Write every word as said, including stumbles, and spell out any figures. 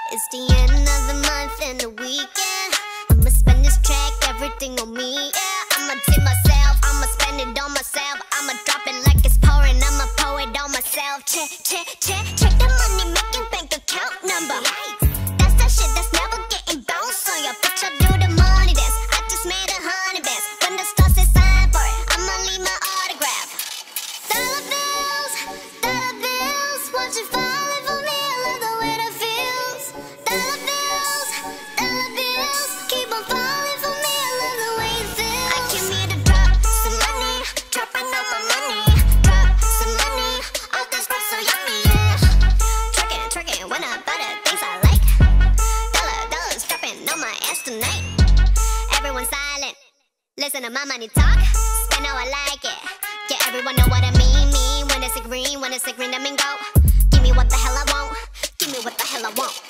It's the end of the month and the weekend. I'ma spend this track, everything on me, yeah. I'ma tip myself, I'ma spend it on myself. I'ma drop it like it's pouring, I'ma pour it on myself. Check, check, check, check the money making bank account number. That's that shit that's never getting bounced on your bitch. I do the money dance, I just made a hundred bands. When the stars say sign for it, I'ma leave my autograph. Dollar bills, dollar bills, won't you falling for me? I love the way that feels. Dollar bills, dollar bills, keep on falling for me. I love the way it feels. I came here to drop some money, dropping all my money. Drop some money, all this stuff so yummy, yeah. Twerking, twerking when I buy the things I like. Dollar, dollars dropping on my ass tonight. Everyone silent, listen to my money talk. Spend how I like it. Yeah, everyone know what I mean, mean. When it's a green, when it's a green, I mean go. Give me what the hell I want, give me what the hell I want.